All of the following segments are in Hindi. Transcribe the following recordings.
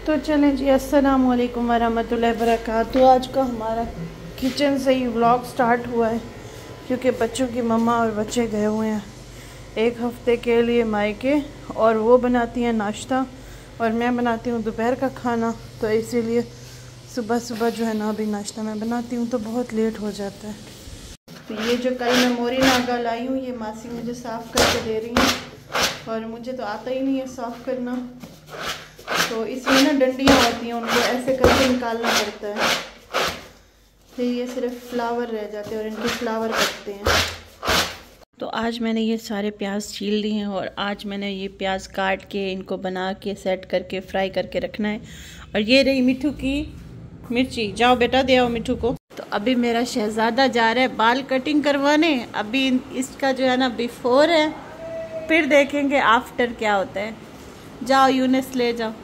तो चलें जी, अस्सलाम वालेकुम वरहमतुल्लाहि वबरकातुहू। आज का हमारा किचन से ही व्लॉग स्टार्ट हुआ है क्योंकि बच्चों की मम्मा और बच्चे गए हुए हैं एक हफ़्ते के लिए मायके, और वो बनाती हैं नाश्ता और मैं बनाती हूँ दोपहर का खाना। तो इसीलिए सुबह सुबह जो है ना अभी नाश्ता मैं बनाती हूँ तो बहुत लेट हो जाता है। तो ये जो कल मैं मोरी नागा लाई हूँ, ये मासी मुझे साफ़ करके दे रही हैं और मुझे तो आता ही नहीं है साफ़ करना। तो इसमें ना डंडियाँ होती हैं, उनको ऐसे करके निकालना पड़ता है, फिर ये सिर्फ फ्लावर रह जाते हैं और इनके फ्लावर कटते हैं। तो आज मैंने ये सारे प्याज छील लिए हैं और आज मैंने ये प्याज काट के इनको बना के सेट करके फ्राई करके रखना है। और ये रही मिठू की मिर्ची, जाओ बेटा दे आओ मिठू को। तो अभी मेरा शहजादा जा रहा है बाल कटिंग करवाने। अभी इसका जो है ना बिफोर है, फिर देखेंगे आफ्टर क्या होता है। जाओ यूनिस ले जाओ,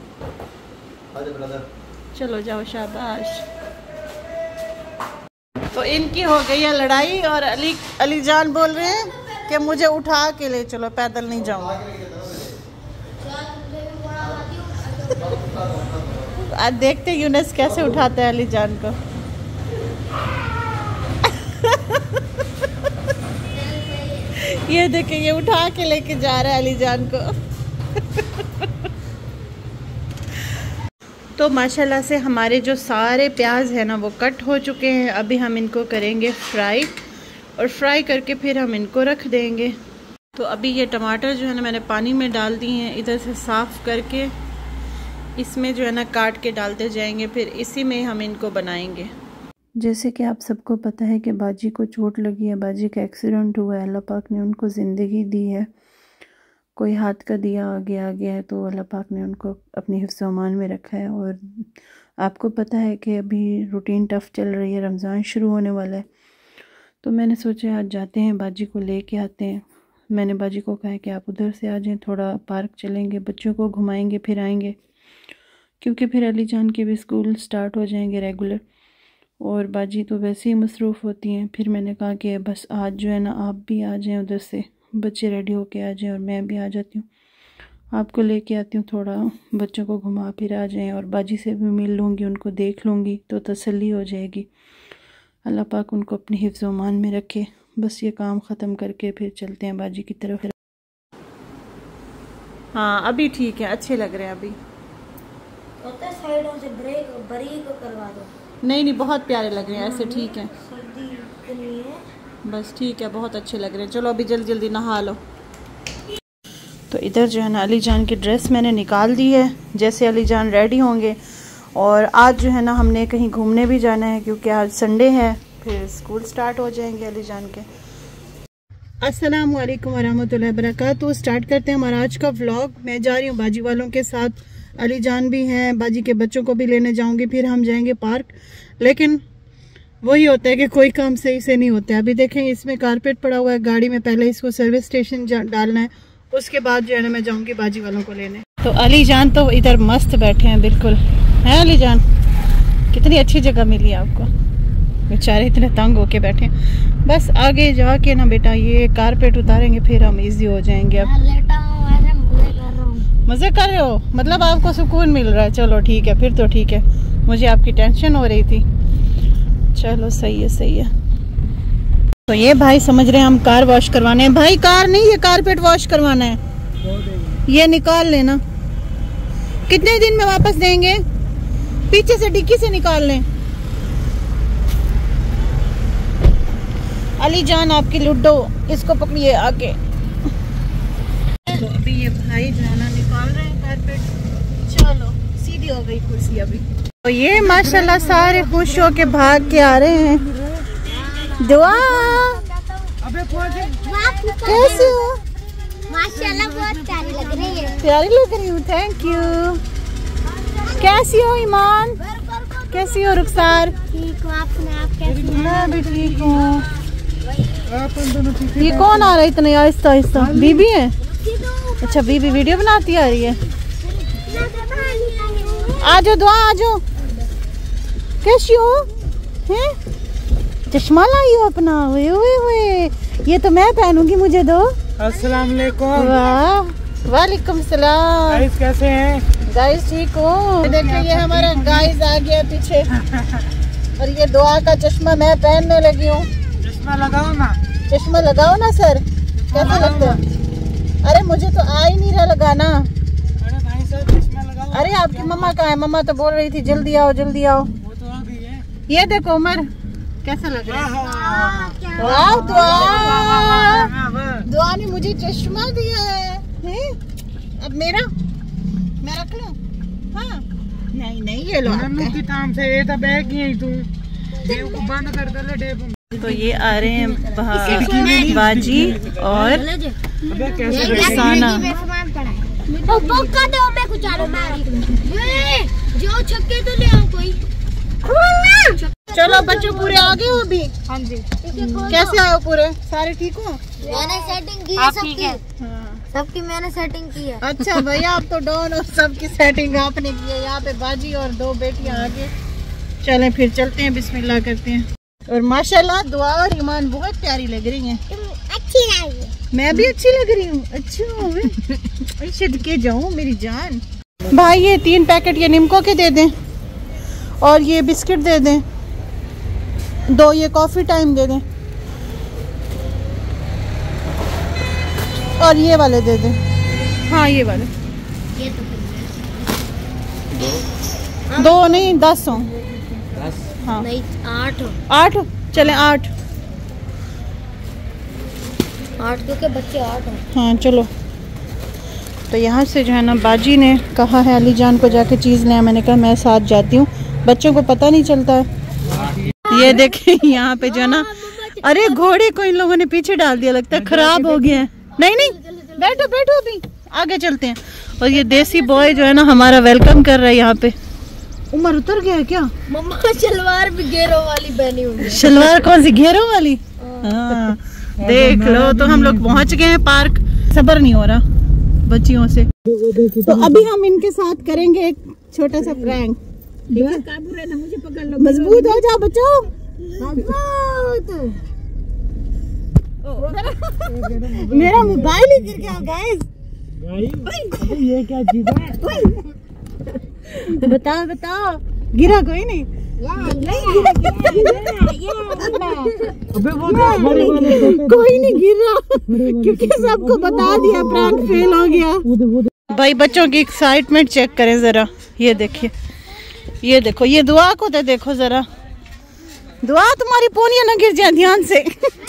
चलो जाओ शाबाश। तो इनकी हो गई है लड़ाई और अली जान बोल रहे हैं कि मुझे उठा के ले चलो, पैदल नहीं जाऊंगा। आज देखते यूनिस कैसे उठाते हैं अली जान को। ये देखें, ये उठा के लेके जा रहा है अली जान को। तो माशाल्लाह से हमारे जो सारे प्याज है ना वो कट हो चुके हैं। अभी हम इनको करेंगे फ्राई और फ्राई करके फिर हम इनको रख देंगे। तो अभी ये टमाटर जो है ना मैंने पानी में डाल दिए हैं, इधर से साफ़ करके इसमें जो है ना काट के डालते जाएंगे, फिर इसी में हम इनको बनाएंगे। जैसे कि आप सबको पता है कि बाजी को चोट लगी है, बाजी का एक्सीडेंट हुआ है। अल्लाह पाक ने उनको ज़िंदगी दी है, कोई हाथ का दिया आगे आ गया है, तो अल्लाह पाक ने उनको अपनी हिफ्ज़ अमान में रखा है। और आपको पता है कि अभी रूटीन टफ़ चल रही है, रमज़ान शुरू होने वाला है। तो मैंने सोचा आज जाते हैं बाजी को लेके आते हैं। मैंने बाजी को कहा कि आप उधर से आ जाएं, थोड़ा पार्क चलेंगे, बच्चों को घुमाएंगे फिर आएंगे, क्योंकि फिर अली जान के भी स्कूल स्टार्ट हो जाएंगे रेगुलर और बाजी तो वैसे ही मसरूफ़ होती हैं। फिर मैंने कहा कि बस आज जो है ना आप भी आ जाएं, उधर से बच्चे रेडी होके आ जाएं और मैं भी आ जाती हूँ, आपको लेके आती हूँ, थोड़ा बच्चों को घुमा फिर आ जाएं और बाजी से भी मिल लूँगी, उनको देख लूँगी तो तसल्ली हो जाएगी। अल्लाह पाक उनको अपनी हिफ्ज़ अमान में रखे। बस ये काम ख़त्म करके फिर चलते हैं बाजी की तरफ। हाँ अभी ठीक है, अच्छे लग रहे हैं अभी। साइडों से ब्रेक बारीक करवा दो। नहीं बहुत प्यारे लग रहे हैं ऐसे, ठीक है बस ठीक है, बहुत अच्छे लग रहे हैं। चलो अभी जल्दी जल्दी नहा लो। तो इधर जो है ना अली जान की ड्रेस मैंने निकाल दी है, जैसे अली जान रेडी होंगे। और आज जो है ना हमने कहीं घूमने भी जाना है क्योंकि आज संडे है, फिर स्कूल स्टार्ट हो जाएंगे अली जान के। अस्सलाम वालेकुम वरहमतुल्लाहि वबरकातुहू। स्टार्ट करते हैं हमारा आज का व्लॉग। मैं जा रही हूँ बाजी वालों के साथ, अली जान भी हैं, बाजी के बच्चों को भी लेने जाऊंगी, फिर हम जाएंगे पार्क। लेकिन वही होता है कि कोई काम सही से नहीं होता है। अभी देखें इसमें कारपेट पड़ा हुआ है गाड़ी में, पहले इसको सर्विस स्टेशन डालना है, उसके बाद जो है ना मैं जाऊंगी बाजी वालों को लेने। तो अली जान तो इधर मस्त बैठे हैं बिल्कुल, है अली जान? कितनी अच्छी जगह मिली आपको, बेचारे इतने तंग होके बैठे हैं। बस आगे जाके ना बेटा ये कारपेट उतारेंगे फिर हम इजी हो जाएंगे। अब मज़े कर रहे हो, मतलब आपको सुकून मिल रहा है। चलो ठीक है, फिर तो ठीक है, मुझे आपकी टेंशन हो रही थी। चलो सही है सही है। तो ये भाई समझ रहे हैं हम कार वॉश करवाने हैं। भाई कार नहीं, ये कारपेट वॉश करवाना है, ये निकाल लेना। कितने दिन में वापस देंगे? पीछे से डिक्की से निकाल लें। अली जान आपकी लुड्डो, इसको पकड़िए आके। तो अभी ये भाई जो है ना निकाल रहे हैं कारपेट। चलो सीधी हो गई कुर्सी अभी। तो ये माशाल्लाह सारे खुश हो के भाग के आ रहे हैं। दुआ कैसे हो? माशाल्लाह बहुत प्यारी लग रही है। प्यारी लग रही हूँ, थैंक यू। कैसी हो ईमान? कैसी हो रुखसार? ठीक हूँ, आप सुनाएं, आप कैसी हैं? मैं भी ठीक हूँ। ये कौन आ रहा है इतने आहिस्ता आहिस्ता? बीबी है? अच्छा बीबी वीडियो बनाती आ रही है। आजो दुआ आजो। कैसी हो? हैं? चश्मा लाई हो अपना? हुए हुए हुए, ये तो मैं पहनूंगी, मुझे दो। अस्सलाम वालेकुम। वाह वालेकुम सलाम। कैसे हैं? गाइस ठीक हो? देखिए ये हमारा गाइस आ गया पीछे और ये दुआ का चश्मा मैं पहनने लगी हूँ। चश्मा लगाओ ना। चश्मा लगाओ ना सर, कैसा लगता है? अरे मुझे तो आ ही नहीं रहा लगाना। अरे भाई साहब चश्मा लगाओ। अरे आपकी मम्मा कहाँ है? मम्मा तो बोल रही थी जल्दी आओ जल्दी आओ। वो तो आ गई है। ये देखो उमर कैसा लग रहा है? वाह, दुआ ने मुझे चश्मा दिया है। अब मेरा मैं रख लूं? हाँ नहीं नहीं ये लो की ताम से ये तो बैग ही तू देव को बंद कर दे डेप। तो ये आ रहे हैं बाजी और रुखसाना। जो छक्के तो ले आओ कोई। चलो बच्चों पूरे आ गए हो अभी? हाँ जी। कैसे आए हो पूरे? सारे ठीक हो? मैंने सेटिंग की है सबकी। सबकी मैंने सेटिंग की है। अच्छा भैया आप तो डॉन और सबकी सेटिंग आपने की है। यहाँ पे बाजी और 2 बेटियां आगे। चलें फिर चलते हैं, बिस्मिल्लाह करते हैं। और माशाल्लाह दुआ और ईमान बहुत प्यारी लग रही हैं। अच्छी लग रही है। मैं भी अच्छी लग रही हूँ। अच्छा सदके जाऊँ मेरी जान। भाई ये 3 पैकेट ये निम्को के दे दें और ये बिस्किट दे दें, 2 ये कॉफ़ी टाइम दे दें और ये वाले दे दें। हाँ ये वाले ये तो 2 नहीं 10 हो। हाँ नहीं 8 8 चले 8 क्योंकि बच्चे 8 हैं। हाँ चलो। तो यहाँ से जो है ना बाजी ने कहा है अली जान को जाके चीज़ लें। मैंने कहा मैं साथ जाती हूँ, बच्चों को पता नहीं चलता है। ये देखें यहाँ पे जो है ना, अरे घोड़े को इन लोगों ने पीछे डाल दिया, लगता है खराब हो गया है। नहीं नहीं बैठो बैठो अभी आगे चलते हैं। और ये देसी बॉय जो है ना हमारा वेलकम कर रहा है यहाँ पे। उमर उतर गया है क्या? मम्मा शलवार भी घेरों वाली पहनी हुई है। शलवार कौन सी? घेरों वाली? हाँ देख लो। तो हम लोग पहुँच गए हैं पार्क। सब्र नहीं हो रहा बच्चियों से। तो अभी हम इनके साथ करेंगे एक छोटा सा प्रैंक। काबू रहना, मुझे पकड़ लो। मजबूत हो जाओ बच्चों। मेरा मोबाइल ही गिर गया गाइस। ये क्या चीज है? बताओ बताओ, गिरा कोई नहीं? अबे वो बड़े वाले कोई नहीं गिरा क्योंकि सबको बता दिया प्रैंक फेल हो गया। भाई बच्चों की एक्साइटमेंट चेक करें जरा। ये देखिए, ये देखो, ये दुआ को तो देखो जरा। दुआ तुम्हारी पोनियां ना गिर जाए ध्यान से।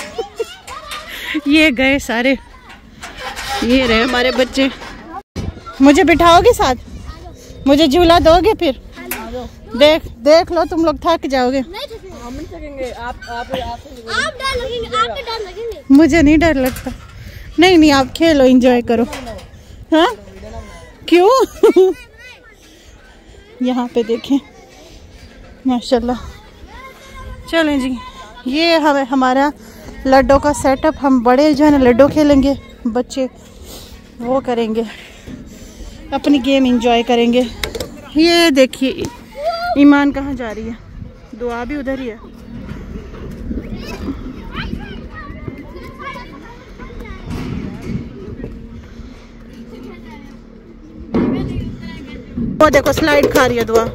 ये गए सारे, ये रहे हमारे बच्चे। मुझे बिठाओगे साथ? मुझे झूला दोगे फिर? देख लो तुम लोग थक जाओगे। आप डर लगेंगे, आपके डर लगेंगे। मुझे नहीं डर लगता। नहीं नहीं आप खेलो, एंजॉय करो। हाँ क्यों? यहाँ पे देखें माशाल्लाह। चलें जी, ये हमारा लड्डू का सेटअप। हम बड़े जो है ना लड्डू खेलेंगे, बच्चे वो करेंगे, अपनी गेम एंजॉय करेंगे। ये देखिए ईमान कहाँ जा रही है? दुआ भी उधर ही है। वो देखो स्लाइड खा रही है दुआ।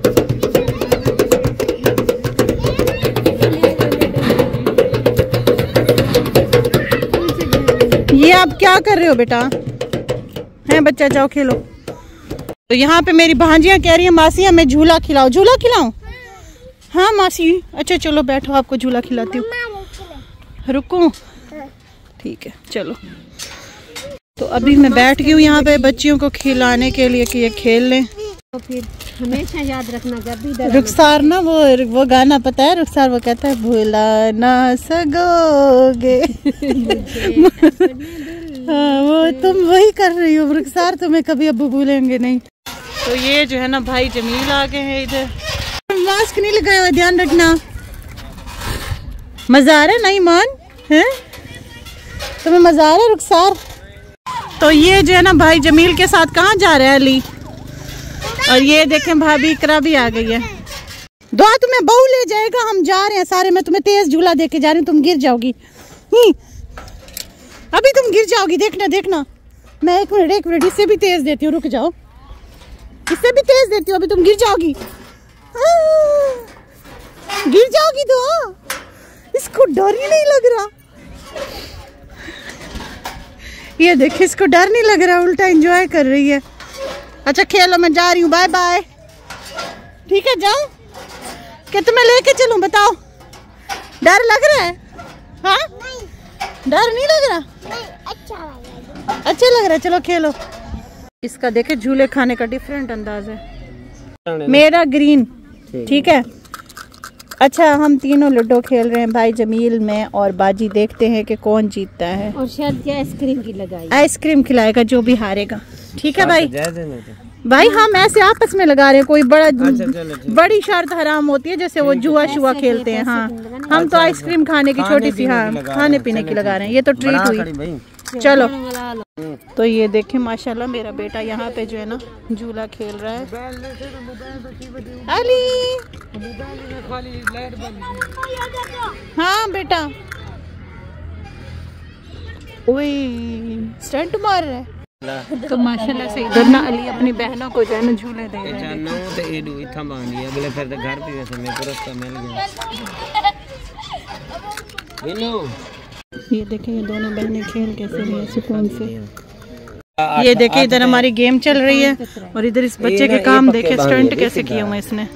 ये आप क्या कर रहे हो बेटा? हैं बच्चा जाओ खेलो। तो यहाँ पे मेरी भांजियाँ कह रही है मासी हमें झूला खिलाओ। झूला खिलाऊं? हाँ मासी। अच्छा चलो बैठो, आपको झूला खिलाती हूँ। रुकूं? ठीक है चलो। तो अभी मैं बैठ गई हूँ यहाँ पे बच्चियों को खिलाने के लिए कि ये खेल लें। तो फिर हमेशा याद रखना जब भी रुखसार ना वो गाना पता है? रुखसार वो कहता है भूला ना सकोगे। हाँ वो तुम वही कर रही हो रुखसार, तुम्हें कभी अब भूलेंगे नहीं। तो ये जो है ना भाई जमील आ गए हैं इधर। मास्क नहीं लगाया हुआ, ध्यान रखना। मजा आ रहा है ना ईमान? है तुम्हें मजा आ रहा है रुखसार? तो ये जो है ना भाई जमील के साथ कहाँ जा रहा है अली? और ये देखें भाभी इकरा भी आ गई है। दुआ तुम्हें बहू ले जाएगा, हम जा रहे हैं सारे। मैं तुम्हें तेज झूला दे के जा रही हूँ, तुम गिर जाओगी। अभी तुम गिर जाओगी, देखना देखना। मैं एक मिनट इससे भी तेज देती हूँ, रुक जाओ। इससे भी तेज देती हो, अभी तुम गिर जाओगी। गिर जाओगी तो। इसको डर ही नहीं लग रहा। ये देखिए, इसको डर नहीं लग रहा, उल्टा एंजॉय कर रही है। अच्छा खेलो, मैं जा रही हूँ, बाय बाय। ठीक है, जाओ। क्या तुम्हें लेके चलूं, बताओ। डर लग रहा है? हाँ, डर नहीं लग रहा? अच्छा लग रहा है। चलो खेलो। इसका देखे झूले खाने का डिफरेंट अंदाज है। मेरा ग्रीन, ठीक है। अच्छा, हम तीनों लूडो खेल रहे हैं, भाई जमील, मैं और बाजी। देखते हैं कि कौन जीतता है। और शायद क्या आइसक्रीम की लगाई, आइसक्रीम खिलाएगा जो भी हारेगा। ठीक है भाई। भाई हम ऐसे आपस में लगा रहे हैं, कोई बड़ी शर्त हराम होती है, जैसे वो जुआ शुआ खेलते हैं। हाँ, हम तो आइसक्रीम खाने की छोटी सी, हाँ, खाने पीने की लगा रहे हैं। ये तो ट्रीट हुई। चलो, तो ये देखें माशाल्लाह, मेरा बेटा यहाँ पे जो है ना झूला खेल रहा है। अली, हाँ बेटा, ओए स्टंट मार रहा है। तो माशाल्लाह से इधर ना अली अपनी बहनों को जो है ना झूले दे रहे हैं। ये देखें, ये दोनों बहनें खेल कैसे रही है सुकून से। ये देखें, इधर हमारी गेम चल रही है और इधर इस बच्चे के काम देखे, स्टंट कैसे किए हुए इसने।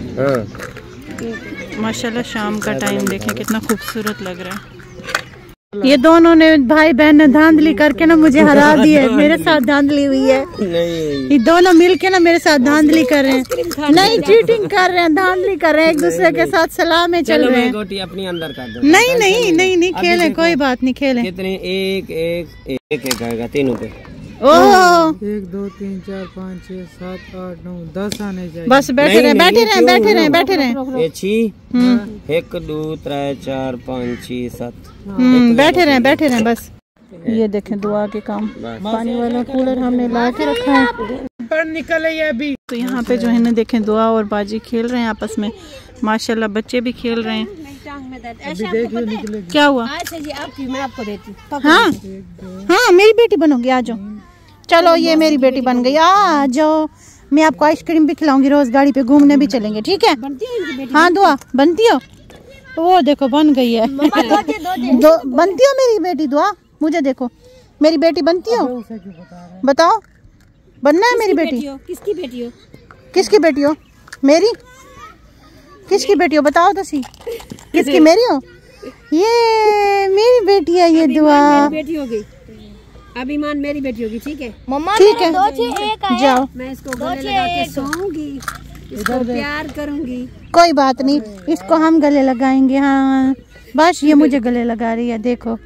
माशाल्लाह शाम का टाइम देखें कितना खूबसूरत लग रहा है। ये दोनों ने भाई बहन ने धांधली करके ना मुझे हरा दिया है। मेरे साथ धांधली हुई है। ये दोनों मिलके ना मेरे साथ धांधली कर रहे हैं। नहीं, चीटिंग कर रहे हैं, धांधली कर रहे हैं, एक दूसरे के साथ सलाह में चल रहे हैं। गोटी अपनी अंदर कर दो। नहीं नहीं नहीं नहीं, खेलें, कोई बात नहीं, खेलें। कितने? एक एक एक एक आएगा, तीनों पे। ओह, 1 2 3 4 5 6 7 8 9 10 आने चाहिए। बस बैठे रहे, बैठे रहे, बैठे रहे, बैठे रहे। ये 6 1 2 3 4 5 6 7 बैठे रहे, बैठे रहे बस। ये देखें दुआ के काम। पानी वाला कूलर हमने ला के रखा है, पर निकले ये अभी। तो यहाँ पे जो है ना देखें, दुआ और बाजी खेल रहे हैं आपस में। माशाल्लाह बच्चे भी खेल रहे हैं। क्या हुआ? मैं आपको देती। हाँ हाँ, मेरी बेटी बनोगी, आ जाओ। चलो, ये मेरी बेटी बन गई, आ जाओ। मैं आपको आइसक्रीम भी खिलाऊंगी, रोज गाड़ी पे घूमने भी चलेंगे, ठीक है? हाँ, दुआ बनती हो? वो देखो बन गई है। दो बनती हो मेरी बेटी? दुआ, मुझे देखो, मेरी बेटी बनती हो? बताओ, बनना है मेरी बेटी? किसकी बेटी हो? किसकी बेटी हो? मेरी? किसकी बेटी हो बताओ तो सी। किसकी? मेरी हो? ये मेरी बेटी है। ये दुआ बेटी होगी, अभिमान मेरी बेटी होगी, ठीक है? मम्मा ठीक है, जाओ। मैं इसको गले लगा के सोऊंगी, इसको प्यार करूंगी। कोई बात नहीं, इसको हम गले लगाएंगे। हाँ बस, ये मुझे गले लगा रही है, देखो।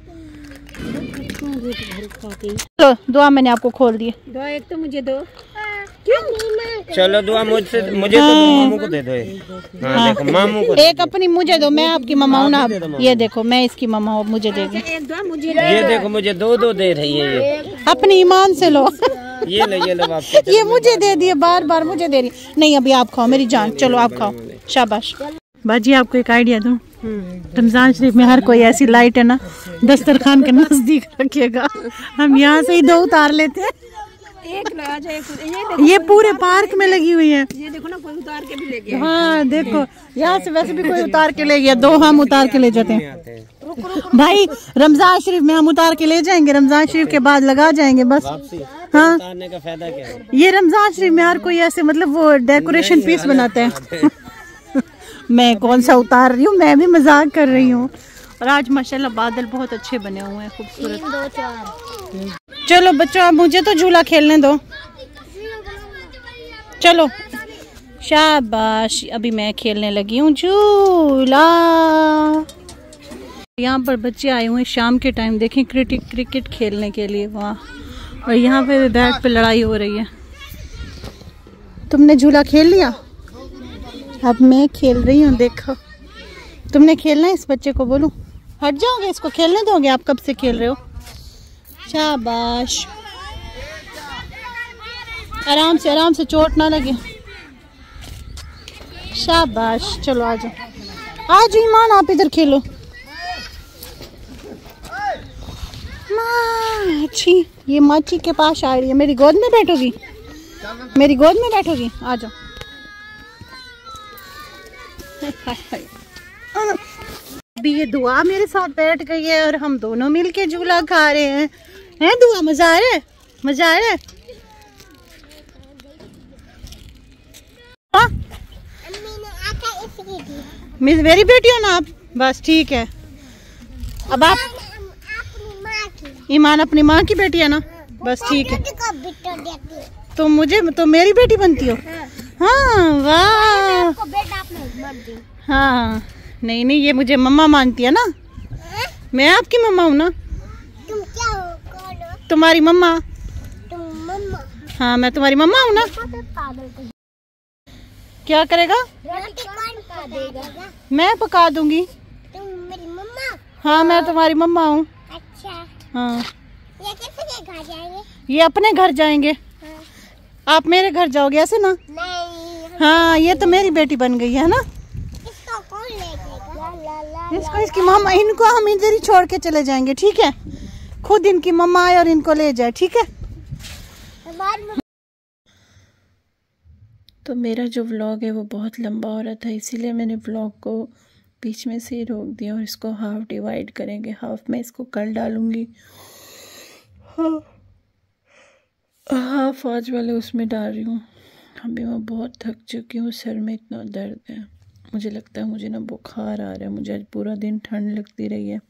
चलो दुआ, मैंने आपको खोल दिए। दुआ एक तो मुझे दो। चलो दुआ मुझे तो मामू को दे दो। हाँ, देखो मामू को एक अपनी मुझे दो, मैं आपकी मम्मा हूँ ना। ये देखो, मैं इसकी मम्मा हूँ, मुझे देगी। एक दुआ मुझे, ये देखो मुझे दो दे रही है ये। अपनी ईमान से लो। ये लो वापस। ये मुझे दे दिए, बार बार मुझे दे रही। नहीं, अभी आप खाओ मेरी जान। चलो आप खाओ, शाबाश। बाजी आपको एक आइडिया दूं, रमजान शरीफ में हर कोई ऐसी लाइट है ना दस्तरखान के नजदीक रखिएगा। हम यहाँ से ही 2 उतार लेते हैं। एक लगा जाए, ये पूरे पार्क में लगी हुई है। ये देखो ना, कोई उतार के भी ले गया। हाँ देखो, यहाँ से वैसे भी कोई उतार के ले गया, 2 हम उतार के ले जाते हैं। भाई रमजान शरीफ में हम उतार के ले जाएंगे, रमजान शरीफ के बाद लगा जाएंगे बस। हाँ, उतारने का फायदा क्या है? ये रमजान शरीफ में हर कोई ऐसे मतलब वो डेकोरेशन पीस बनाते हैं। मैं कौन सा उतार रही हूँ, मैं भी मजाक कर रही हूँ। और आज माशाल्लाह बादल बहुत अच्छे बने हुए हैं, खूबसूरत। 3 2 4। चलो बच्चों, अब मुझे तो झूला खेलने दो। चलो शाबाश, अभी मैं खेलने लगी हूँ झूला। यहाँ पर बच्चे आए हुए हैं शाम के टाइम, देखें क्रिकेट खेलने के लिए। वाह, और यहाँ पे बैट पे लड़ाई हो रही है। तुमने झूला खेल लिया? अब मैं खेल रही हूँ, देखो। तुमने खेलना है? इस बच्चे को बोलूं हट जाओगे, इसको खेलने दोगे? आप कब से खेल रहे हो? शाबाश, आराम से, आराम से, चोट ना लगे। शाबाश, चलो आ जाओ, आ जाओ ईमान, आप इधर खेलो। माची, ये माची के पास आ रही है, मेरी गोद में बैठोगी? मेरी गोद में बैठोगी? आ जाओ। अभी ये दुआ मेरे साथ बैठ गई है और हम दोनों मिलके झूला खा रहे हैं। हैं दुआ, मजा आ रहा है? मजा आ रहा है? हाँ? मेरी बेटी हो ना आप? बस ठीक है। अब आप ईमान अपनी माँ की बेटी है ना? बस ठीक है। तो मुझे तो मेरी बेटी बनती हो? हाँ वाह। हाँ नहीं नहीं, ये मुझे मम्मा मानती है ना। मैं आपकी मम्मा हूँ ना। तुम क्या हो? कौन हो? तुम्हारी मम्मा। तुम मम्मा? हाँ मैं तुम्हारी मम्मा हूँ ना। क्या करेगा? रोटी कौन पका देगा? मैं पका दूंगी। तुम मेरी मम्मा? हाँ मैं तुम्हारी मम्मा हूँ। अच्छा। हाँ ये किसके घर जाएंगे? ये अपने घर जाएंगे। हाँ। आप मेरे घर जाओगे ऐसे ना? नहीं। हाँ ये तो मेरी बेटी बन गई है ना। इसको कौन ले जाएगा? इसको इसकी मम्मा, इनको हम इधर ही छोड़ के चले जाएंगे, ठीक है? खुद इनकी मम्मा आए और इनको ले जाए, ठीक है? तो मेरा जो व्लॉग है वो बहुत लंबा हो रहा था, इसीलिए मैंने व्लॉग को बीच में से ही रोक दिया और इसको हाफ डिवाइड करेंगे। हाफ में इसको कल डालूंगी, हाफ आज वाले उसमें डाल रही हूँ। अभी मैं बहुत थक चुकी हूँ, सर में इतना दर्द है, मुझे लगता है मुझे ना बुखार आ रहा है। मुझे आज पूरा दिन ठंड लगती रही है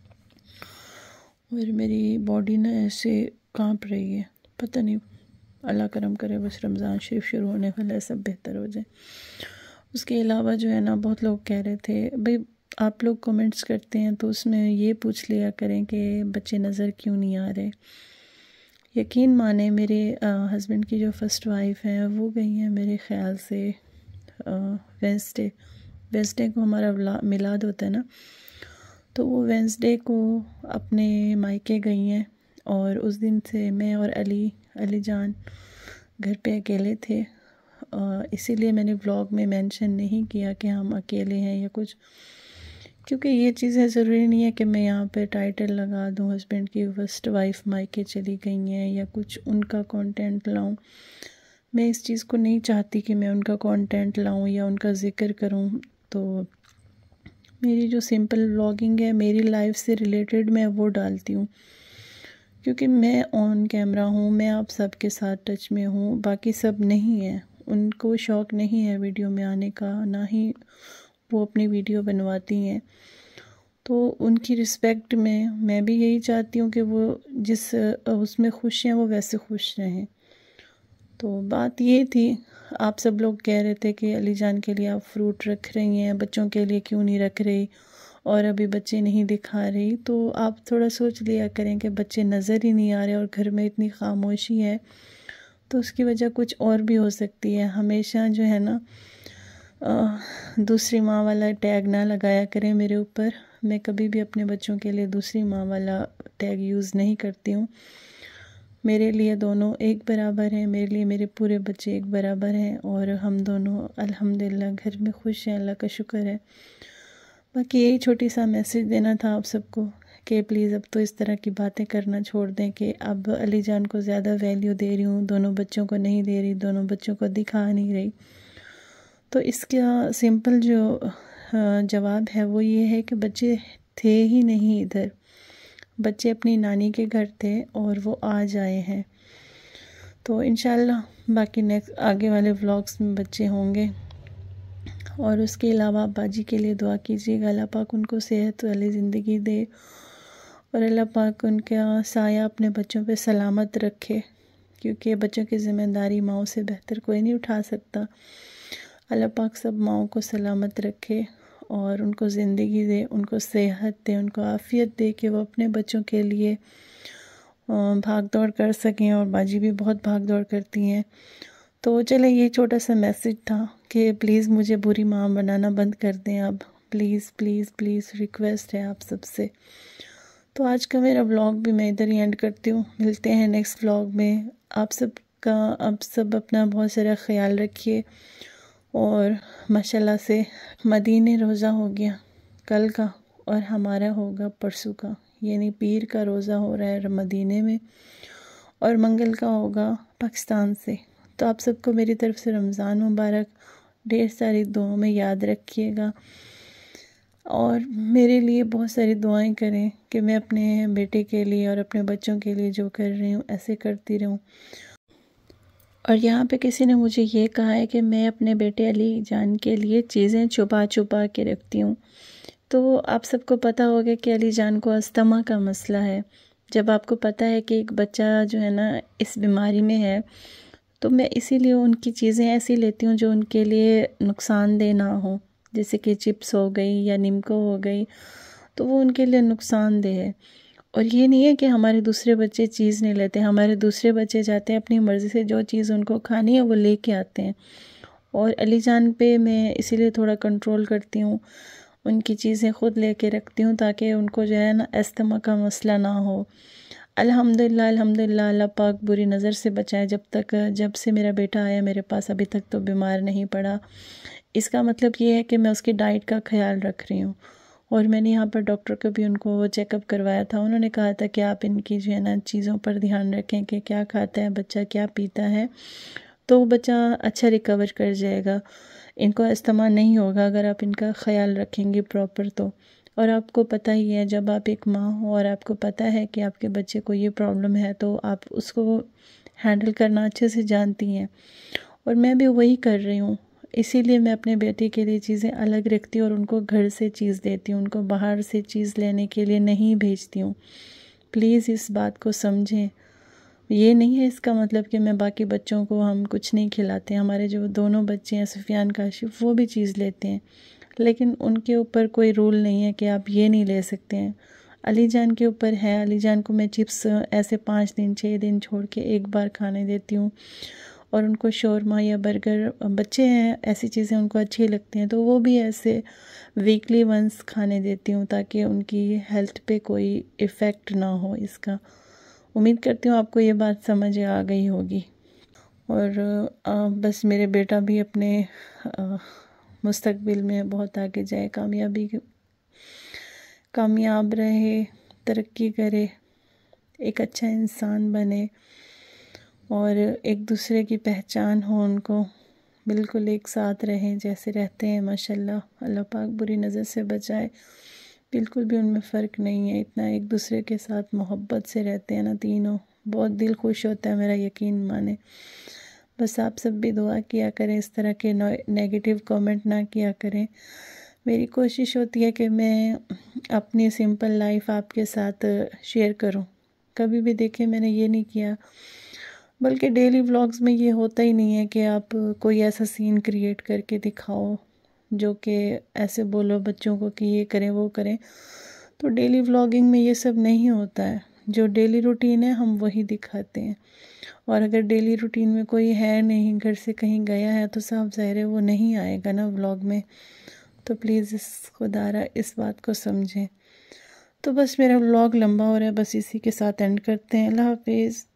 और मेरी बॉडी ना ऐसे कांप रही है। पता नहीं, अल्लाह करम करे बस रमज़ान शरीफ शुरू होने वाला है, सब बेहतर हो जाए। उसके अलावा जो है ना, बहुत लोग कह रहे थे, भाई आप लोग कमेंट्स करते हैं तो उसमें ये पूछ लिया करें कि बच्चे नज़र क्यों नहीं आ रहे। यकीन माने मेरे हस्बैंड की जो फ़र्स्ट वाइफ हैं वो गई हैं मेरे ख़्याल से वेंसडे को हमारा मिलाद होता है ना, तो वो वेंसडे को अपने मायके गई हैं और उस दिन से मैं और अली जान घर पे अकेले थे। इसीलिए मैंने व्लॉग में मेंशन नहीं किया कि हम अकेले हैं या कुछ, क्योंकि ये चीज़ें ज़रूरी नहीं है कि मैं यहाँ पे टाइटल लगा दूँ हस्बैंड की फर्स्ट वाइफ मायके चली गई हैं या कुछ उनका कंटेंट लाऊं। मैं इस चीज़ को नहीं चाहती कि मैं उनका कंटेंट लाऊं या उनका ज़िक्र करूं। तो मेरी जो सिंपल व्लॉगिंग है मेरी लाइफ से रिलेटेड मैं वो डालती हूँ, क्योंकि मैं ऑन कैमरा हूँ, मैं आप सबके साथ टच में हूँ, बाकी सब नहीं है। उनको शौक़ नहीं है वीडियो में आने का, ना ही वो अपनी वीडियो बनवाती हैं। तो उनकी रिस्पेक्ट में मैं भी यही चाहती हूँ कि वो जिस उसमें खुश हैं वो वैसे खुश रहें। तो बात ये थी, आप सब लोग कह रहे थे कि अली जान के लिए आप फ्रूट रख रही हैं, बच्चों के लिए क्यों नहीं रख रही और अभी बच्चे नहीं दिखा रही। तो आप थोड़ा सोच लिया करें कि बच्चे नज़र ही नहीं आ रहे और घर में इतनी खामोशी है, तो उसकी वजह कुछ और भी हो सकती है। हमेशा जो है ना दूसरी माँ वाला टैग ना लगाया करें मेरे ऊपर। मैं कभी भी अपने बच्चों के लिए दूसरी माँ वाला टैग यूज़ नहीं करती हूँ। मेरे लिए दोनों एक बराबर हैं, मेरे लिए मेरे पूरे बच्चे एक बराबर हैं और हम दोनों अल्हम्दुलिल्लाह घर में खुश हैं, अल्लाह का शुक्र है। बाकी यही छोटी सा मैसेज देना था आप सबको कि प्लीज़ अब तो इस तरह की बातें करना छोड़ दें कि अब अली जान को ज़्यादा वैल्यू दे रही हूँ, दोनों बच्चों को नहीं दे रही, दोनों बच्चों को दिखा नहीं रही। तो इसका सिंपल जो जवाब है वो ये है कि बच्चे थे ही नहीं इधर, बच्चे अपनी नानी के घर थे और वो आज आए हैं। तो इंशाल्लाह बाकी नेक्स्ट आगे वाले व्लॉग्स में बच्चे होंगे। और उसके अलावा बाजी के लिए दुआ कीजिएगा, अल्लाह पाक उनको सेहत वाली ज़िंदगी दे और अल्लाह पाक उनका साया अपने बच्चों पे सलामत रखे, क्योंकि बच्चों की ज़िम्मेदारी माओ से बेहतर कोई नहीं उठा सकता। अल्लाह पाक सब माओ को सलामत रखे और उनको ज़िंदगी दे, उनको सेहत दे, उनको आफ़ियत दे कि वो अपने बच्चों के लिए भाग दौड़ कर सकें। और बाजी भी बहुत भाग दौड़ करती हैं। तो चले, ये छोटा सा मैसेज था कि प्लीज़ मुझे बुरी माँ बनाना बंद कर दें अब, प्लीज़ प्लीज़ प्लीज़ रिक्वेस्ट है आप सबसे। तो आज का मेरा व्लॉग भी मैं इधर ही एंड करती हूँ। मिलते हैं नेक्स्ट व्लॉग में। आप सब अपना बहुत सारा ख्याल रखिए। और माशाल्लाह से मदीने रोज़ा हो गया कल का और हमारा होगा परसों का, यानी पीर का रोज़ा हो रहा है मदीने में और मंगल का होगा पाकिस्तान से। तो आप सबको मेरी तरफ से रमज़ान मुबारक, ढेर सारी दुआओं में याद रखिएगा और मेरे लिए बहुत सारी दुआएं करें कि मैं अपने बेटे के लिए और अपने बच्चों के लिए जो कर रही हूँ ऐसे करती रहूँ। और यहाँ पे किसी ने मुझे ये कहा है कि मैं अपने बेटे अली जान के लिए चीज़ें छुपा छुपा के रखती हूँ। तो आप सबको पता होगा कि अली जान को अस्थमा का मसला है। जब आपको पता है कि एक बच्चा जो है ना इस बीमारी में है, तो मैं इसीलिए उनकी चीज़ें ऐसी लेती हूँ जो उनके लिए नुकसानदेह ना हो, जैसे कि चिप्स हो गई या निम्को हो गई, तो वो उनके लिए नुकसानदेह है। और ये नहीं है कि हमारे दूसरे बच्चे चीज़ नहीं लेते, हमारे दूसरे बच्चे जाते हैं अपनी मर्ज़ी से जो चीज़ उनको खानी है वो लेके आते हैं। और अली जान पे मैं इसीलिए थोड़ा कंट्रोल करती हूँ, उनकी चीज़ें ख़ुद लेके रखती हूँ ताकि उनको जो है ना अस्थमा का मसला ना हो। अल्हम्दुलिल्लाह अल्हम्दुलिल्लाह, अल्लाह पाक बुरी नज़र से बचाए। जब से मेरा बेटा आया मेरे पास अभी तक तो बीमार नहीं पड़ा। इसका मतलब ये है कि मैं उसकी डाइट का ख्याल रख रही हूँ। और मैंने यहाँ पर डॉक्टर को भी उनको चेकअप करवाया था, उन्होंने कहा था कि आप इनकी जो है ना चीज़ों पर ध्यान रखें कि क्या खाता है बच्चा, क्या पीता है, तो बच्चा अच्छा रिकवर कर जाएगा। इनको अस्थमा नहीं होगा अगर आप इनका ख्याल रखेंगे प्रॉपर तो। और आपको पता ही है, जब आप एक माँ हो और आपको पता है कि आपके बच्चे को ये प्रॉब्लम है तो आप उसको हैंडल करना अच्छे से जानती हैं। और मैं भी वही कर रही हूँ, इसीलिए मैं अपने बेटे के लिए चीज़ें अलग रखती हूँ और उनको घर से चीज़ देती हूँ, उनको बाहर से चीज़ लेने के लिए नहीं भेजती हूँ। प्लीज़ इस बात को समझें। ये नहीं है इसका मतलब कि मैं बाकी बच्चों को हम कुछ नहीं खिलाते। हमारे जो दोनों बच्चे हैं सुफियान काशिफ, वो भी चीज़ लेते हैं, लेकिन उनके ऊपर कोई रूल नहीं है कि आप ये नहीं ले सकते हैं। अली जान के ऊपर है, अली जान को मैं चिप्स ऐसे 5 दिन 6 दिन छोड़ के एक बार खाने देती हूँ। और उनको शौरमा या बर्गर, बच्चे हैं ऐसी चीज़ें उनको अच्छी लगती हैं तो वो भी ऐसे वीकली वंस खाने देती हूँ ताकि उनकी हेल्थ पे कोई इफ़ेक्ट ना हो इसका। उम्मीद करती हूँ आपको ये बात समझ आ गई होगी। और बस मेरे बेटा भी अपने मुस्तकबिल में बहुत आगे जाए, कामयाब रहे, तरक्की करे, एक अच्छा इंसान बने और एक दूसरे की पहचान हो, उनको बिल्कुल एक साथ रहें जैसे रहते हैं माशाल्लाह। अल्लाह पाक बुरी नज़र से बचाए, बिल्कुल भी उनमें फ़र्क नहीं है, इतना एक दूसरे के साथ मोहब्बत से रहते हैं ना तीनों, बहुत दिल खुश होता है, मेरा यकीन माने। बस आप सब भी दुआ किया करें, इस तरह के नेगेटिव कमेंट ना किया करें। मेरी कोशिश होती है कि मैं अपनी सिंपल लाइफ आपके साथ शेयर करूं। कभी भी देखें मैंने ये नहीं किया, बल्कि डेली व्लॉग्स में ये होता ही नहीं है कि आप कोई ऐसा सीन क्रिएट करके दिखाओ जो कि ऐसे बोलो बच्चों को कि ये करें वो करें। तो डेली व्लॉगिंग में ये सब नहीं होता है, जो डेली रूटीन है हम वही दिखाते हैं। और अगर डेली रूटीन में कोई है नहीं, घर से कहीं गया है, तो साफ ज़ाहिर है वो नहीं आएगा ना व्लॉग में। तो प्लीज़ खुदारा इस बात को समझें। तो बस मेरा व्लॉग लंबा हो रहा है, बस इसी के साथ एंड करते हैं। अल्लाह हाफिज़।